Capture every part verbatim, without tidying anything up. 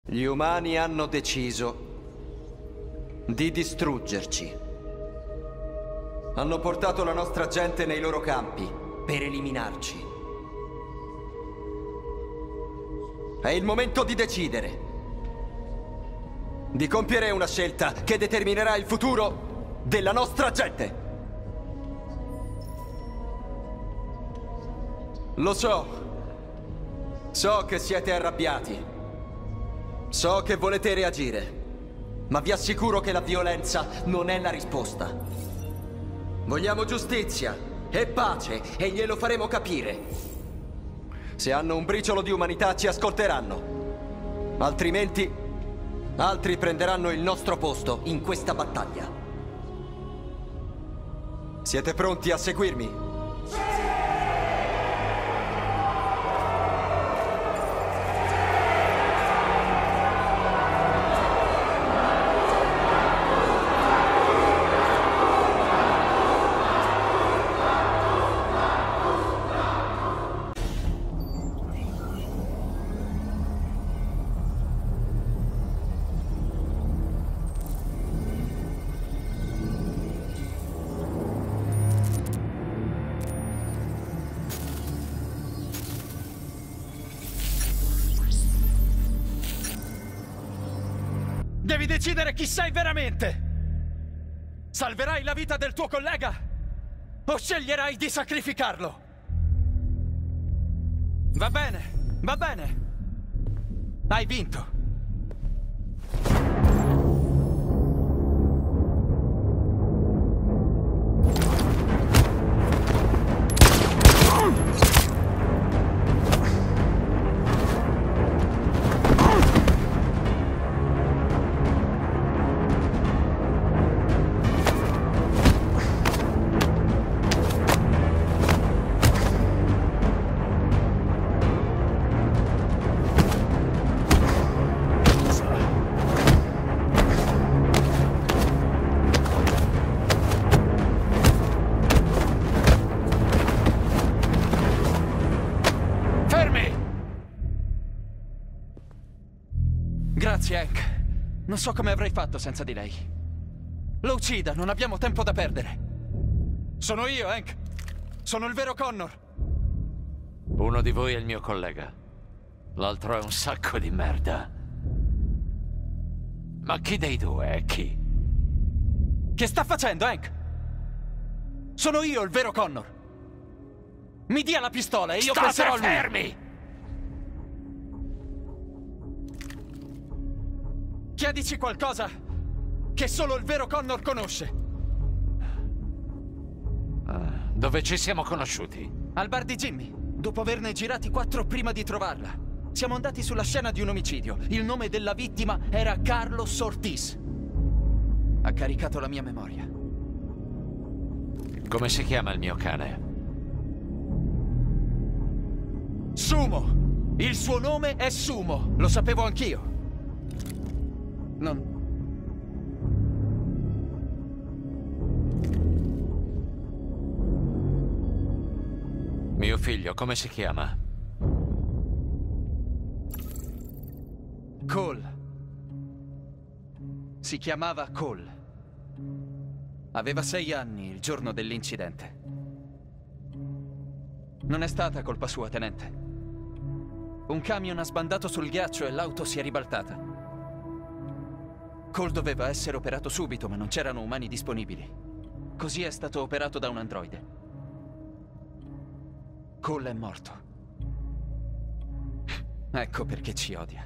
Gli umani hanno deciso di distruggerci. Hanno portato la nostra gente nei loro campi per eliminarci. È il momento di decidere. Di compiere una scelta che determinerà il futuro della nostra gente. Lo so. So che siete arrabbiati. So che volete reagire. Ma vi assicuro che la violenza non è la risposta. Vogliamo giustizia e pace e glielo faremo capire. Se hanno un briciolo di umanità ci ascolteranno. Altrimenti, altri prenderanno il nostro posto in questa battaglia. Siete pronti a seguirmi? Devi decidere chi sei veramente! Salverai la vita del tuo collega? O sceglierai di sacrificarlo? Va bene, va bene. Hai vinto. Grazie, Hank. Non so come avrei fatto senza di lei. Lo uccida, non abbiamo tempo da perdere. Sono io, Hank. Sono il vero Connor. Uno di voi è il mio collega. L'altro è un sacco di merda. Ma chi dei due è chi? Che sta facendo, Hank? Sono io il vero Connor. Mi dia la pistola e io State penserò a lui. fermi! Chiedici qualcosa che solo il vero Connor conosce. Uh, dove ci siamo conosciuti? Al bar di Jimmy, dopo averne girati quattro prima di trovarla. Siamo andati sulla scena di un omicidio. Il nome della vittima era Carlos Ortiz. Ha caricato la mia memoria. Come si chiama il mio cane? Sumo! Il suo nome è Sumo. Lo sapevo anch'io. Non... Mio figlio, come si chiama? Cole. Si chiamava Cole. Aveva sei anni il giorno dell'incidente. Non è stata colpa sua, tenente. Un camion ha sbandato sul ghiaccio e l'auto si è ribaltata. Cole doveva essere operato subito, ma non c'erano umani disponibili. Così è stato operato da un androide. Cole è morto. Ecco perché ci odia.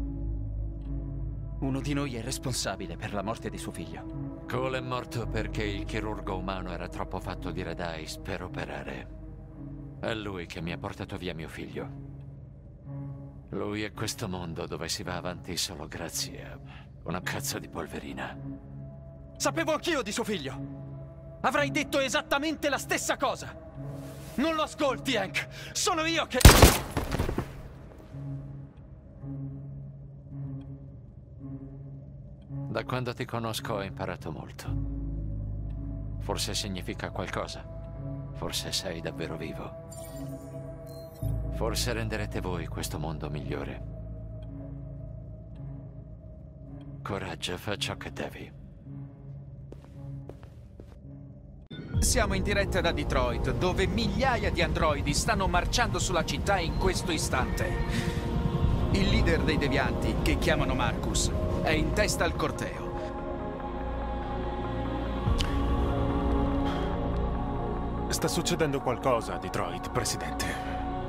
Uno di noi è responsabile per la morte di suo figlio. Cole è morto perché il chirurgo umano era troppo fatto di Red Eyes per operare. È lui che mi ha portato via mio figlio. Lui è questo mondo dove si va avanti solo grazie a una cazzo di polverina. Sapevo anch'io di suo figlio. Avrei detto esattamente la stessa cosa. Non lo ascolti, Hank. Sono io che... Da quando ti conosco ho imparato molto. Forse significa qualcosa. Forse sei davvero vivo. Forse renderete voi questo mondo migliore. Coraggio, fa ciò che devi. Siamo in diretta da Detroit, dove migliaia di androidi stanno marciando sulla città in questo istante. Il leader dei devianti, che chiamano Marcus, è in testa al corteo. Sta succedendo qualcosa a Detroit, Presidente.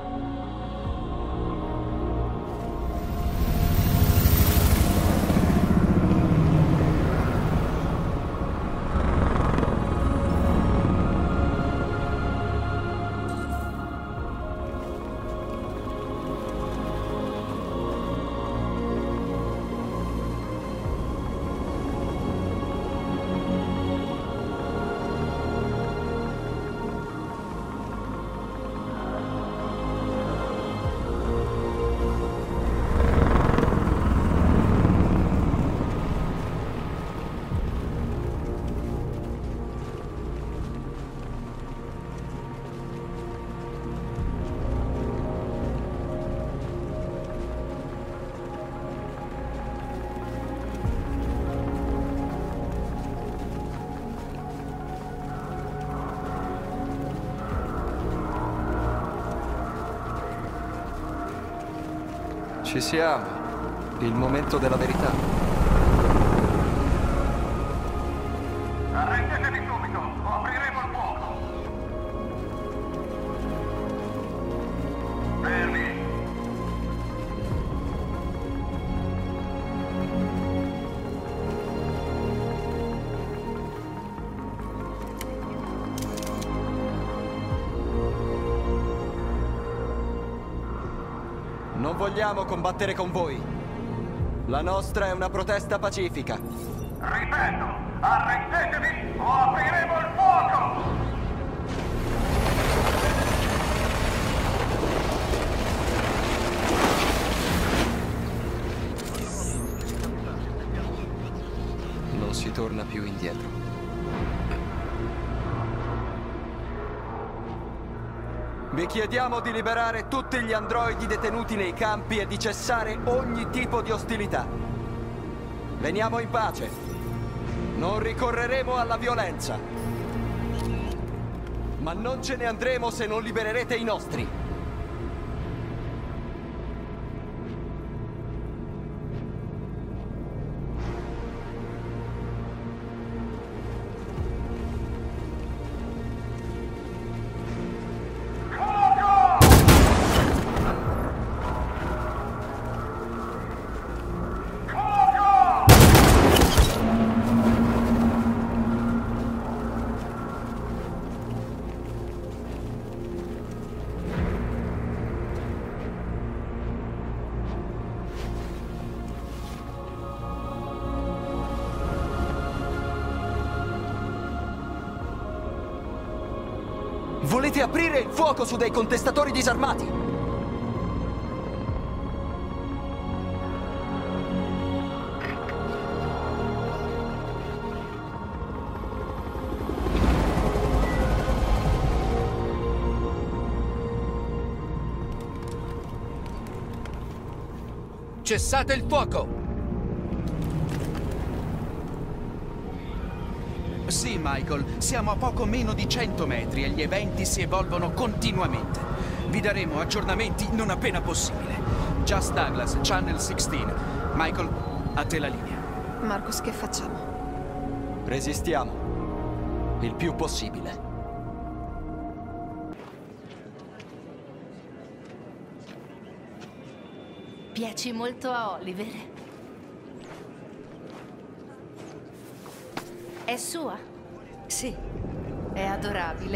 Ci siamo. Il momento della verità. Arrendetevi subito o apriremo il fuoco. Fermi. Non vogliamo combattere con voi. La nostra è una protesta pacifica. Ripeto, arrendetevi o apriremo il fuoco! Non si torna più indietro. Vi chiediamo di liberare tutti gli androidi detenuti nei campi e di cessare ogni tipo di ostilità. Veniamo in pace. Non ricorreremo alla violenza. Ma non ce ne andremo se non libererete i nostri. Volete aprire il fuoco su dei contestatori disarmati? Cessate il fuoco! Sì, Michael, siamo a poco meno di cento metri e gli eventi si evolvono continuamente. Vi daremo aggiornamenti non appena possibile. Just Douglas, Channel sedici. Michael, a te la linea. Marcus, che facciamo? Resistiamo. Il più possibile. Piaci molto a Oliver. È sua? Sì. È adorabile.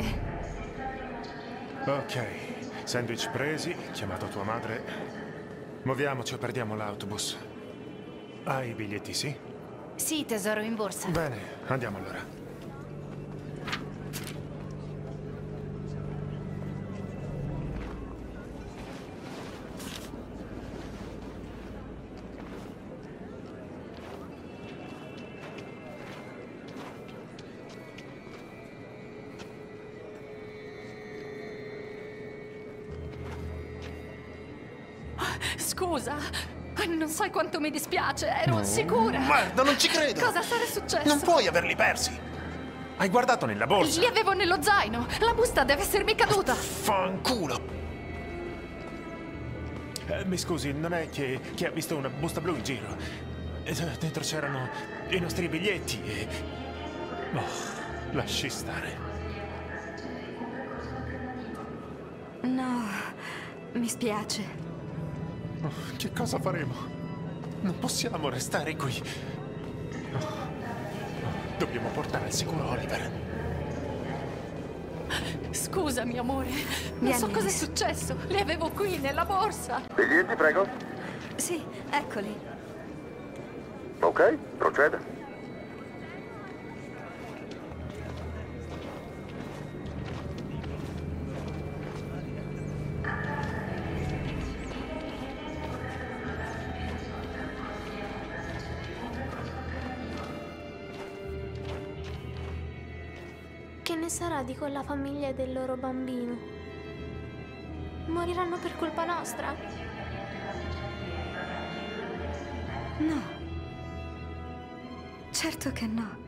Ok, sandwich presi, chiamato tua madre. Muoviamoci o perdiamo l'autobus. Hai i biglietti, sì? Sì, tesoro, in borsa. Bene, andiamo allora. Scusa, Non sai quanto mi dispiace, ero sicura. Merda, non ci credo! Cosa sarà successo? Non puoi averli persi! Hai guardato nella borsa? Li avevo nello zaino. La busta deve essermi caduta. Fanculo! Eh, mi scusi, non è che, che ha visto una busta blu in giro? Eh, dentro c'erano i nostri biglietti e... Oh, lasci stare. No, mi spiace. Oh, che cosa faremo? Non possiamo restare qui. Oh, dobbiamo portare al sicuro Oliver. Scusami, amore. Non Vieni, so cosa è Alice. successo. Li avevo qui, nella borsa. Biglietti, prego. Sì, eccoli. Ok, proceda. Che ne sarà di quella famiglia e del loro bambino? Moriranno per colpa nostra? No. Certo che no.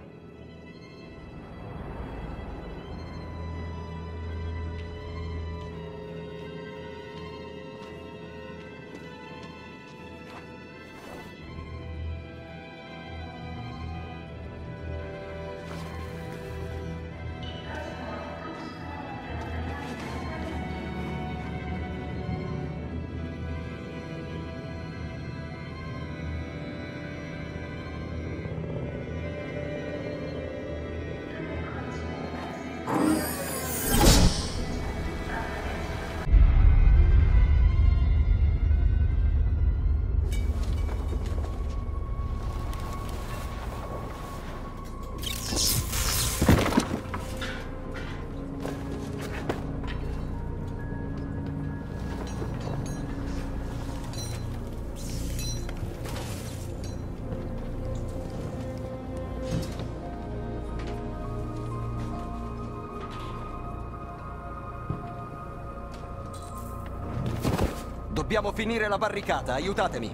Dobbiamo finire la barricata, aiutatemi.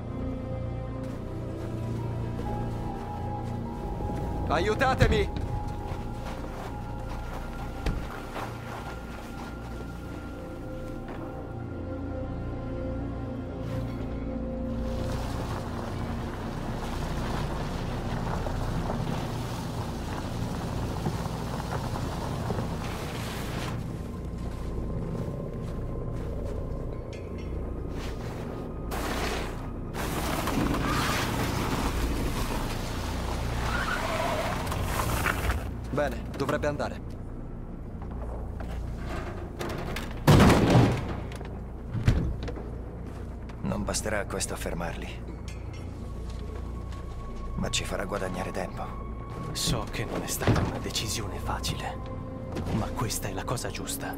Aiutatemi! Bene, dovrebbe andare. Non basterà questo a fermarli. Ma ci farà guadagnare tempo. So che non è stata una decisione facile, ma questa è la cosa giusta.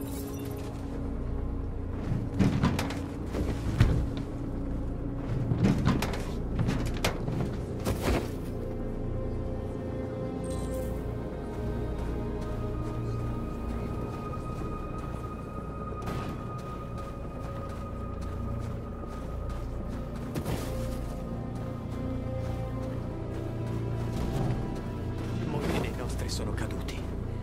Sono caduti.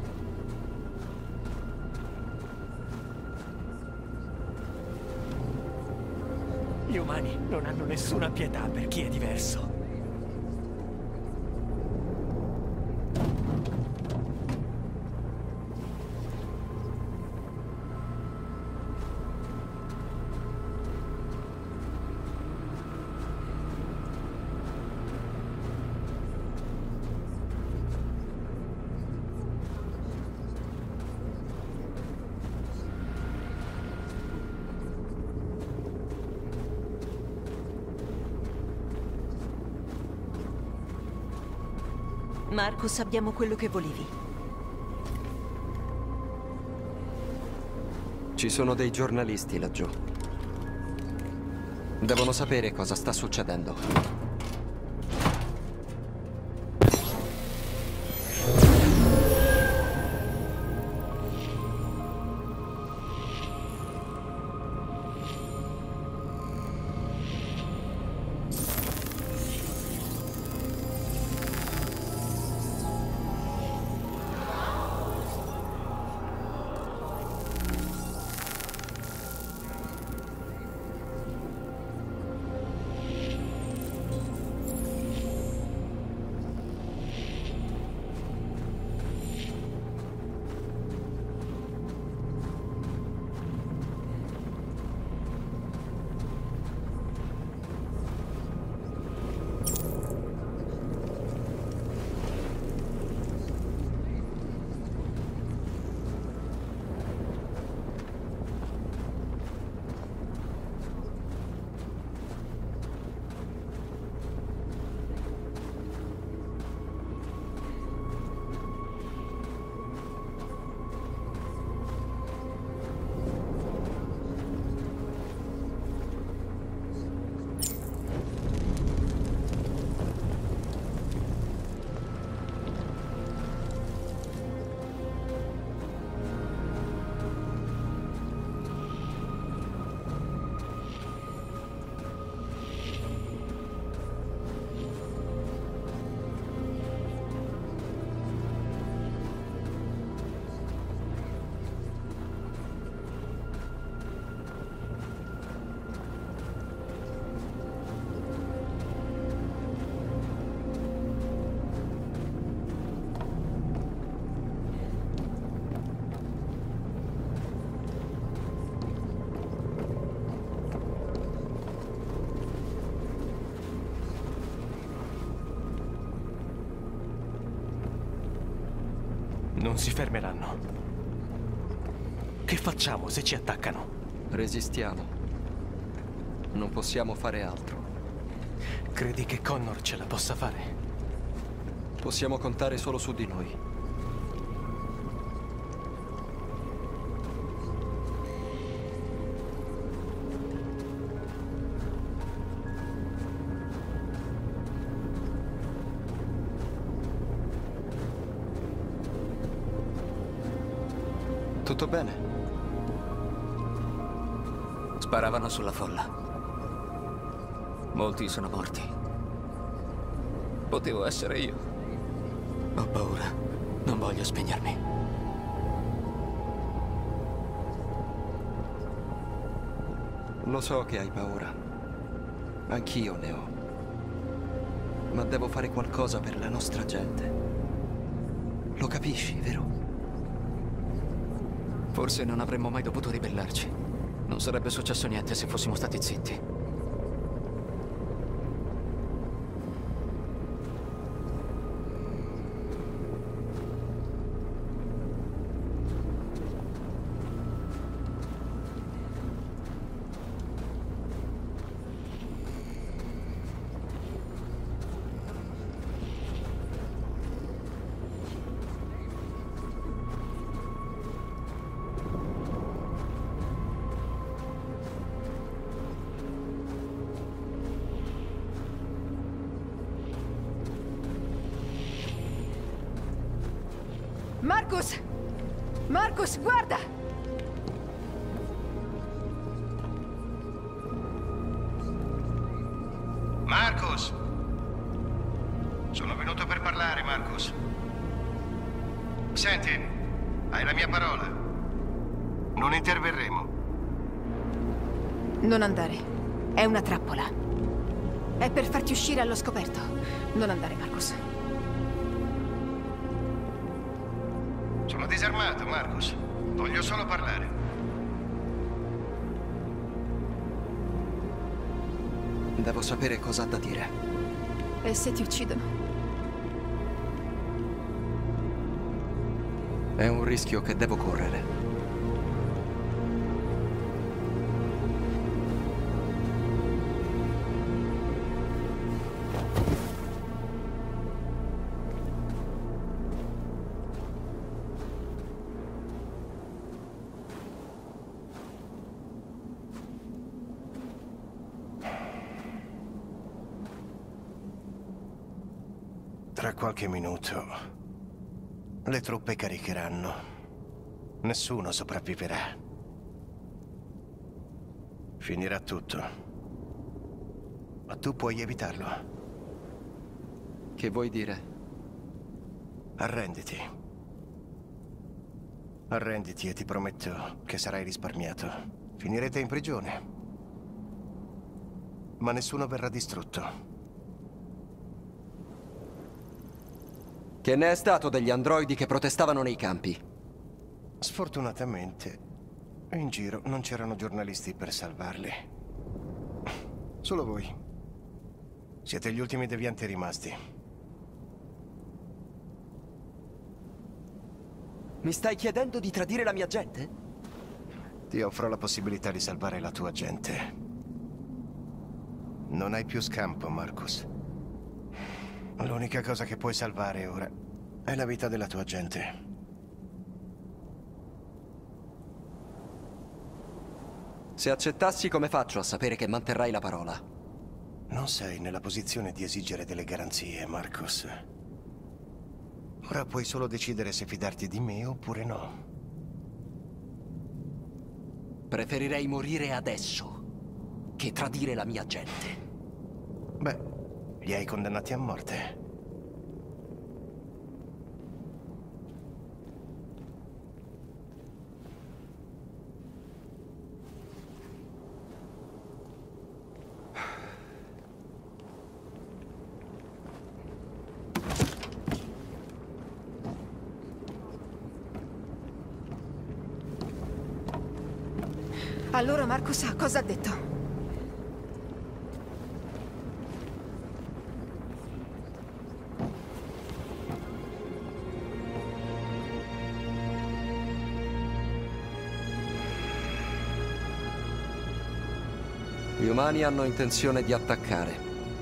Gli umani non hanno nessuna pietà per chi è diverso. Marcus, abbiamo quello che volevi. Ci sono dei giornalisti laggiù. Devono sapere cosa sta succedendo. Non si fermeranno. Che facciamo se ci attaccano? Resistiamo. Non possiamo fare altro. Credi che Connor ce la possa fare? Possiamo contare solo su di noi. Tutto bene? Sparavano sulla folla. Molti sono morti. Potevo essere io. Ho paura. Non voglio spegnermi. Lo so che hai paura. Anch'io ne ho. Ma devo fare qualcosa per la nostra gente. Lo capisci, vero? Forse non avremmo mai dovuto ribellarci. Non sarebbe successo niente se fossimo stati zitti. Marcus! Marcus, guarda! Marcus! Sono venuto per parlare, Marcus. Senti, hai la mia parola. Non interverremo. Non andare. È una trappola. È per farti uscire allo scoperto. Non andare, Marcus. Sono disarmato, Marcus. Voglio solo parlare. Devo sapere cosa ha da dire. E se ti uccidono? È un rischio che devo correre. Tra qualche minuto le truppe caricheranno. Nessuno sopravviverà. Finirà tutto. Ma tu puoi evitarlo. Che vuoi dire? Arrenditi. Arrenditi e ti prometto che sarai risparmiato. Finirete in prigione. Ma nessuno verrà distrutto. Che ne è stato degli androidi che protestavano nei campi? Sfortunatamente, in giro non c'erano giornalisti per salvarli. Solo voi. Siete gli ultimi devianti rimasti. Mi stai chiedendo di tradire la mia gente? Ti offro la possibilità di salvare la tua gente. Non hai più scampo, Marcus. L'unica cosa che puoi salvare ora è la vita della tua gente. Se accettassi, come faccio a sapere che manterrai la parola? Non sei nella posizione di esigere delle garanzie, Marcus. Ora puoi solo decidere se fidarti di me oppure no. Preferirei morire adesso che tradire la mia gente. Beh, li hai condannati a morte. Allora Marcus cosa ha detto? Gli umani hanno intenzione di attaccare.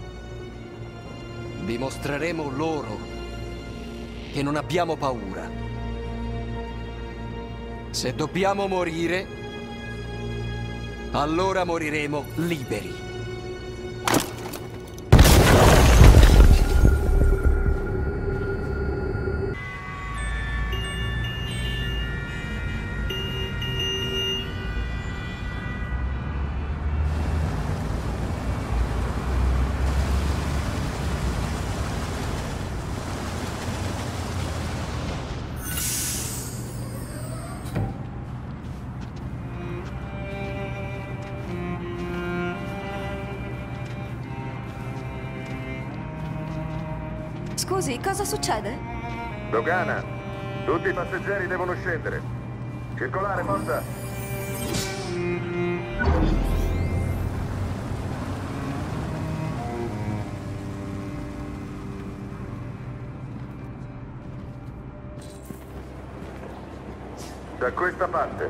Dimostreremo loro che non abbiamo paura. Se dobbiamo morire, allora moriremo liberi. Scusi, cosa succede? Dogana! Tutti i passeggeri devono scendere. Circolare, forza! Da questa parte.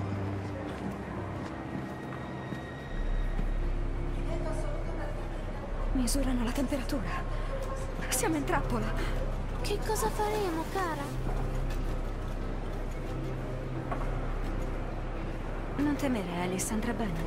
Misurano la temperatura. Siamo in trappola. Che cosa faremo, cara? Non temere, Alice, andrà bene.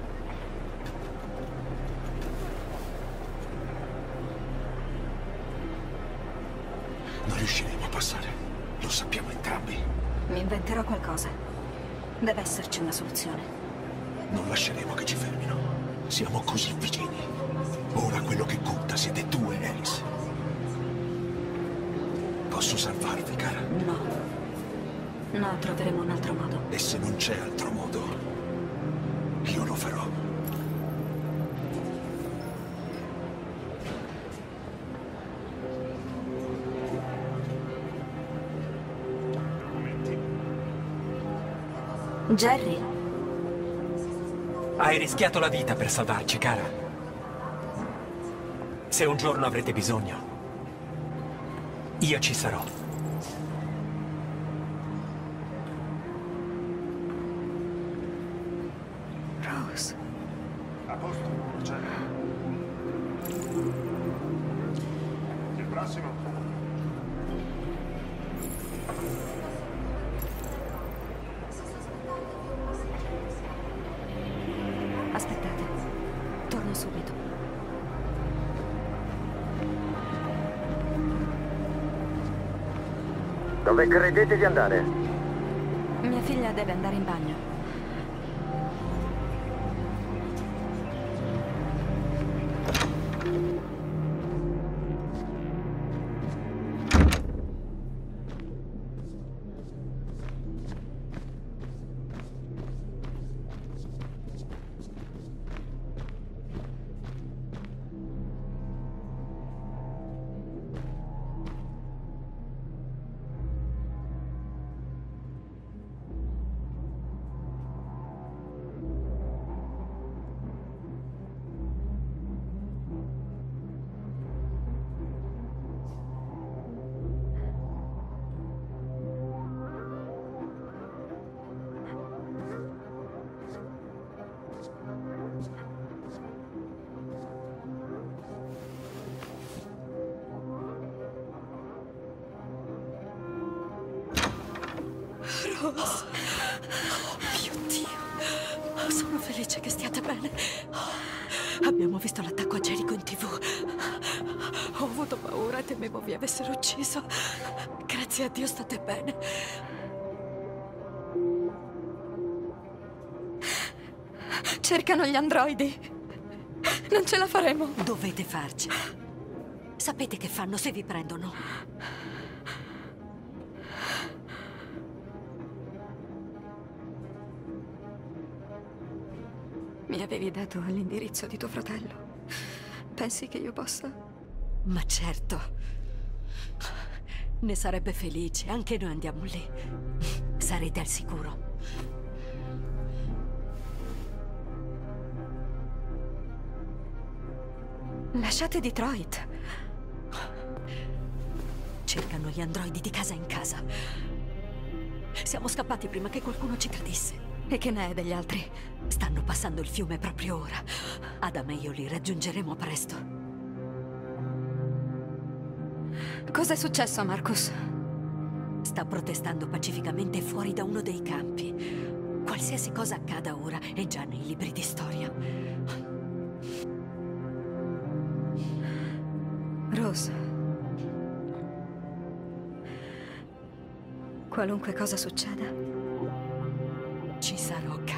Non riusciremo a passare. Lo sappiamo entrambi. Mi inventerò qualcosa. Deve esserci una soluzione. Non lasceremo che ci fermino. Siamo così vicini. Ora quello che conta siete tu e Alice. Posso salvarvi, cara? No. No, troveremo un altro modo. E se non c'è altro modo, io lo farò. Jerry? Hai rischiato la vita per salvarci, cara. Se un giorno avrete bisogno, io ci sarò. Rose. A posto, procede. Il prossimo. Aspettate. Torno subito. Dove credete di andare? Mia figlia deve andare in bagno. Rose. Oh mio Dio. Sono felice che stiate bene. Abbiamo visto l'attacco a Jericho in tivù. Ho avuto paura e temevo vi avessero ucciso. Grazie a Dio state bene. Cercano gli androidi. Non ce la faremo. Dovete farci. Sapete che fanno se vi prendono. Mi avevi dato l'indirizzo di tuo fratello. Pensi che io possa? Ma certo. Ne sarebbe felice. Anche noi andiamo lì. Sarete al sicuro. Lasciate Detroit. Cercano gli androidi di casa in casa. Siamo scappati prima che qualcuno ci tradisse. E che ne è degli altri? Stanno passando il fiume proprio ora. Adam e io li raggiungeremo presto. Cos'è successo a Marcus? Sta protestando pacificamente fuori da uno dei campi. Qualsiasi cosa accada ora è già nei libri di storia. Rose. Qualunque cosa succeda, ci sarò, cara.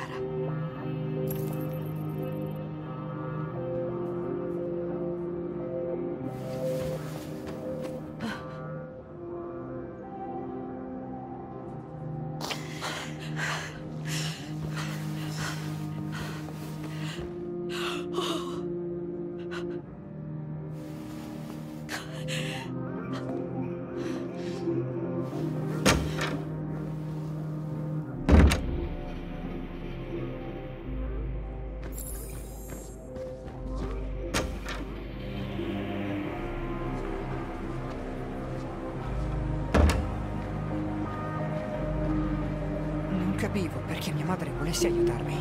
capivo perché mia madre volesse aiutarmi.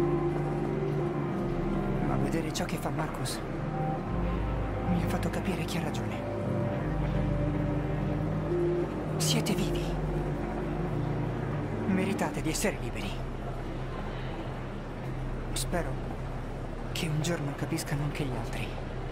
Ma vedere ciò che fa Marcus mi ha fatto capire chi ha ragione. Siete vivi. Meritate di essere liberi. Spero che un giorno capiscano anche gli altri.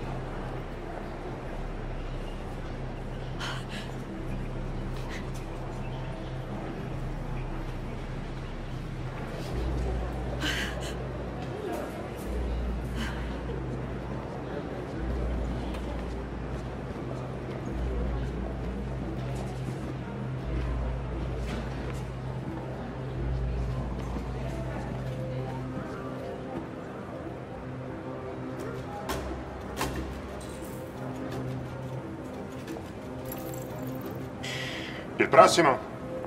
Il prossimo.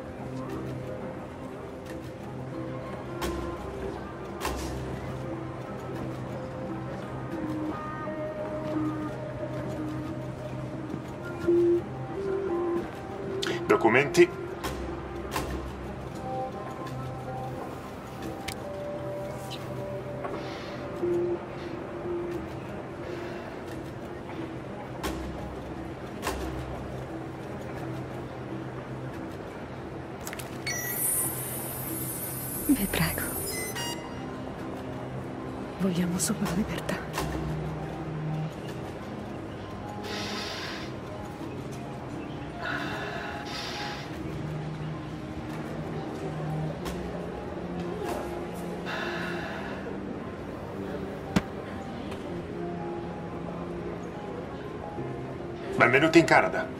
Documenti. Vi prego. Vogliamo solo la libertà. Benvenuti in Canada.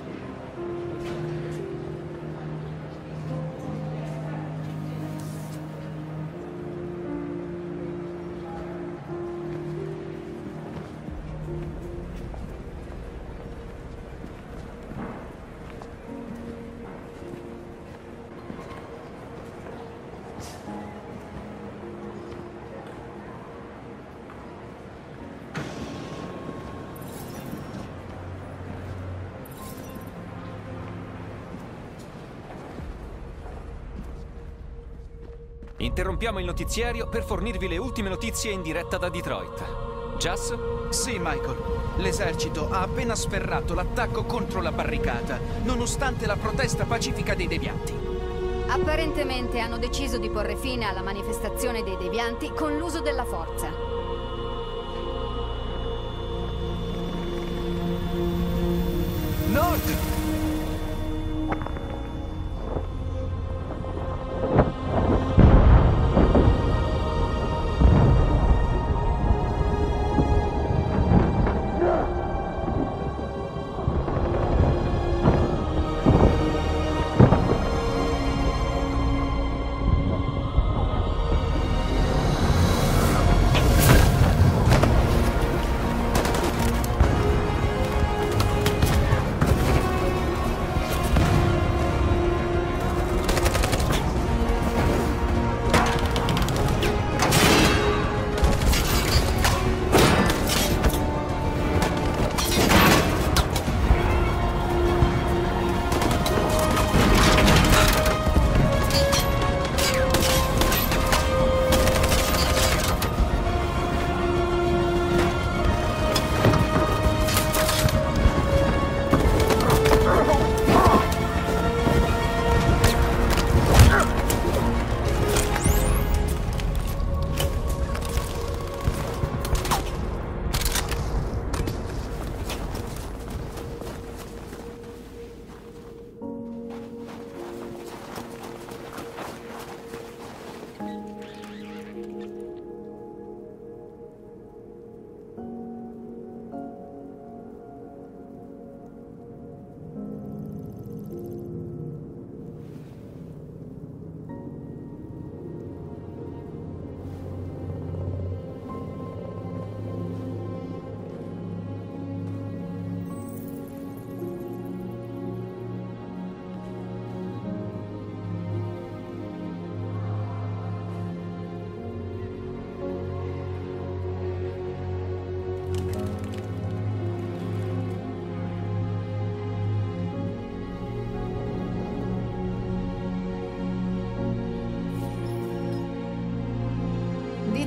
Interrompiamo il notiziario per fornirvi le ultime notizie in diretta da Detroit. Jas? Sì, Michael. L'esercito ha appena sferrato l'attacco contro la barricata, nonostante la protesta pacifica dei devianti. Apparentemente hanno deciso di porre fine alla manifestazione dei devianti con l'uso della forza. Nord!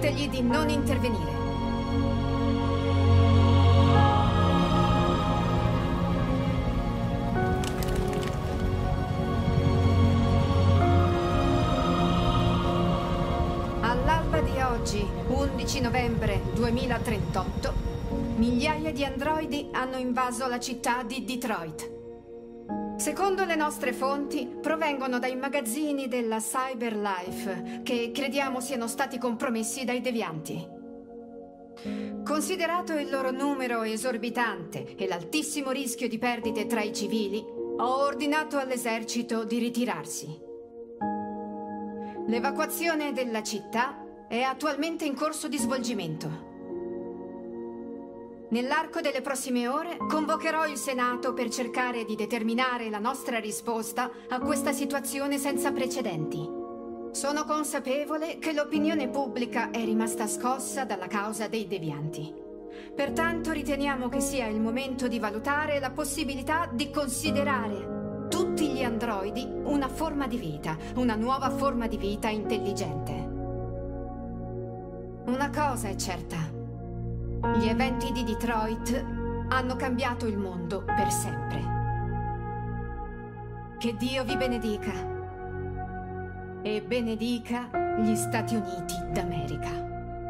Ditegli di non intervenire. All'alba di oggi, undici novembre duemilatrentotto, migliaia di androidi hanno invaso la città di Detroit. Secondo le nostre fonti, provengono dai magazzini della Cyberlife, che crediamo siano stati compromessi dai devianti. Considerato il loro numero esorbitante e l'altissimo rischio di perdite tra i civili, ho ordinato all'esercito di ritirarsi. L'evacuazione della città è attualmente in corso di svolgimento. Nell'arco delle prossime ore convocherò il Senato per cercare di determinare la nostra risposta a questa situazione senza precedenti. Sono consapevole che l'opinione pubblica è rimasta scossa dalla causa dei devianti. Pertanto riteniamo che sia il momento di valutare la possibilità di considerare tutti gli androidi una forma di vita, una nuova forma di vita intelligente. Una cosa è certa. Gli eventi di Detroit hanno cambiato il mondo per sempre. Che Dio vi benedica e benedica gli Stati Uniti d'America.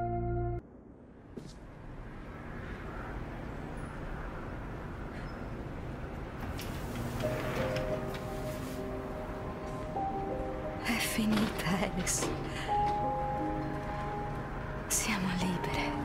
È finita, Alice. Siamo libere.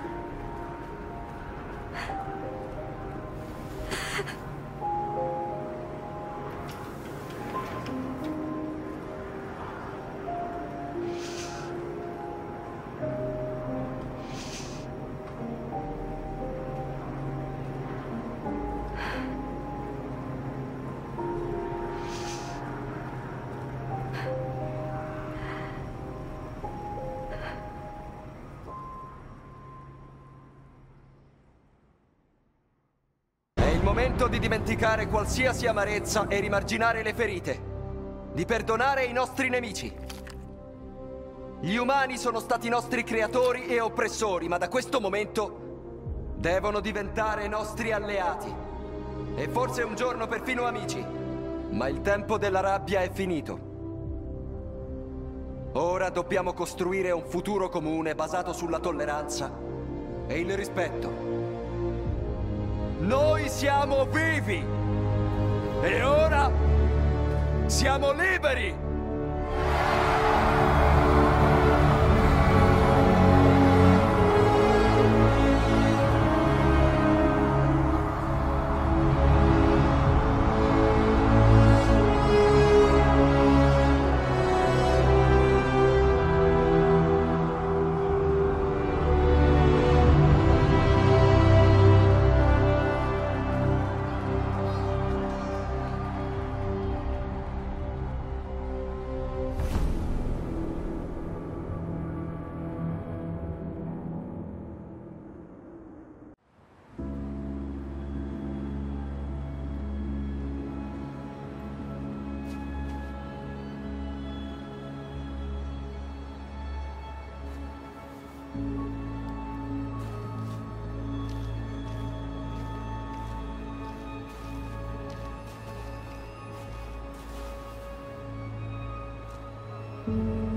Momento di dimenticare qualsiasi amarezza e rimarginare le ferite. Di perdonare i nostri nemici. Gli umani sono stati nostri creatori e oppressori, ma da questo momento devono diventare nostri alleati. E forse un giorno perfino amici. Ma il tempo della rabbia è finito. Ora dobbiamo costruire un futuro comune basato sulla tolleranza e il rispetto. Noi siamo vivi! E ora siamo liberi! Mm-hmm.